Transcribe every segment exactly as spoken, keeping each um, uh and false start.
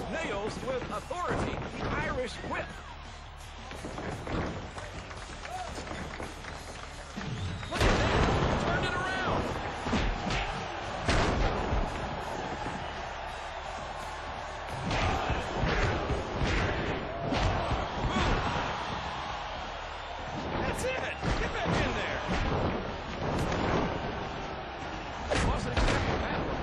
nails with authority the Irish whip. Look at that! Turned it around! Boom! That's it! Get back in there! Wasn't expecting that one.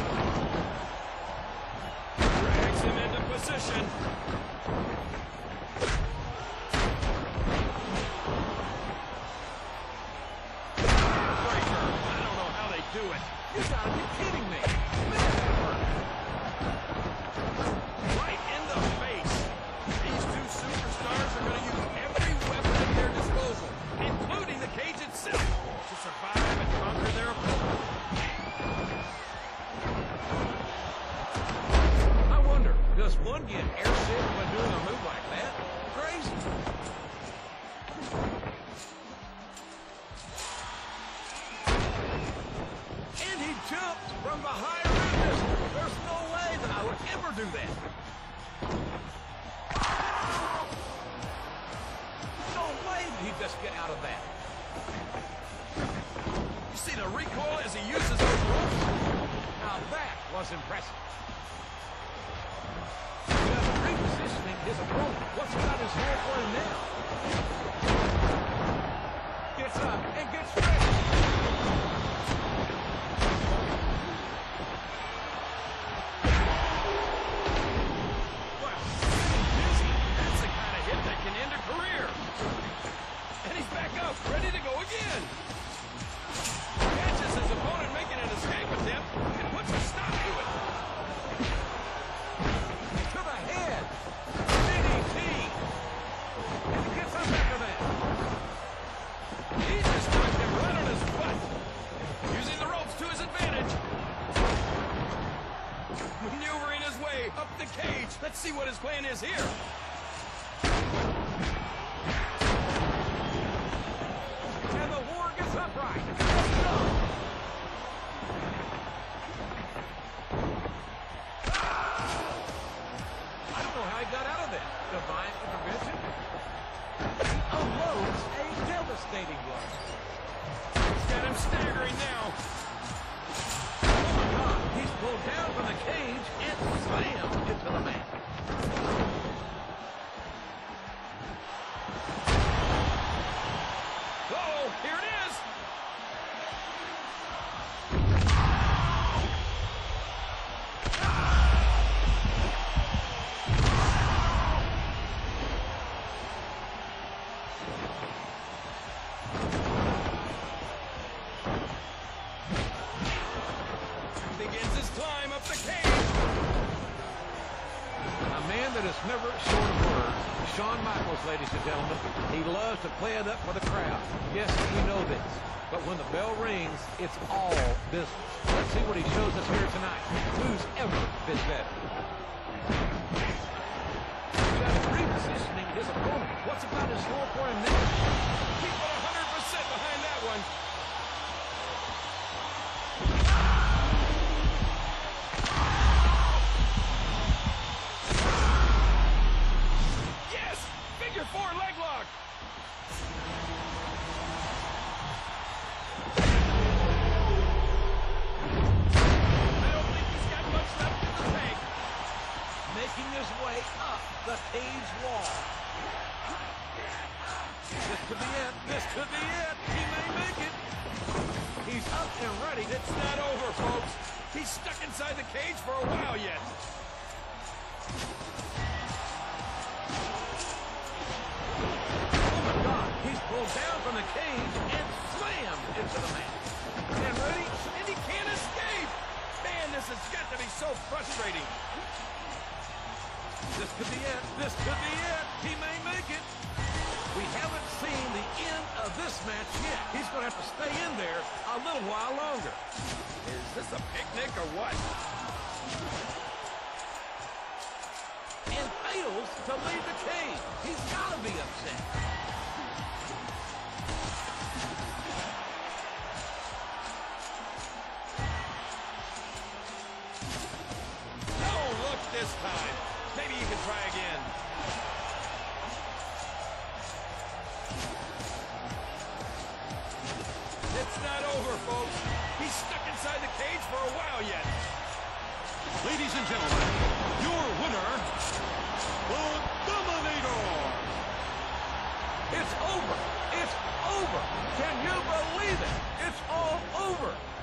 Drags him into position. Do it. You gotta be kidding me. Right in the face. These two superstars are going to use every weapon at their disposal, including the cage itself, to survive and conquer their opponent. I wonder, does one get airsick when doing a move like that? Crazy. Jumped from the high rim. There's no way that I would ever do that. No way that he'd just get out of that. You see the recoil as he uses those ropes? Now that was impressive. Just repositioning his opponent. What's got his hair for him now? Gets up and gets ready. Ready to go again. Catches his opponent making an escape attempt and puts a stop to it. To the head. D D T. And he gets up after that. He just knocked him right on his butt. Using the ropes to his advantage. Maneuvering his way up the cage. Let's see what his plan is here. Upright. Let's go. I don't know how he got out of that. Divine intervention. He unloads a devastating blow. He's got him staggering now. Oh my God! He's pulled down from the cage and slammed into the mat. Uh-oh, here it is. Begins his climb up the cage. A man that is never short of words. Shawn Michaels, ladies and gentlemen. He loves to play it up for the crowd. Yes, we know this. But when the bell rings, it's all business. Let's see what he shows us here tonight. Who's ever been better? Just repositioning his opponent. What's about his score for him now? He put one hundred percent behind that one. Four leg lock. I don't think he's got much left in the tank. Making his way up the cage wall. This could be it. This could be it. He may make it. He's up and ready. It's not over, folks. He's stuck inside the cage for a while yet. He's pulled down from the cage and slammed into the mat. And ready, and he can't escape. Man, this has got to be so frustrating. This could be it. This could be it. He may make it. We haven't seen the end of this match yet. He's going to have to stay in there a little while longer. Is this a picnic or what? And fails to leave the cage. He's got to be upset. This time. Maybe you can try again. It's not over, folks. He's stuck inside the cage for a while yet. Ladies and gentlemen, your winner, the Dominator. It's over. It's over. Can you believe it? It's all over.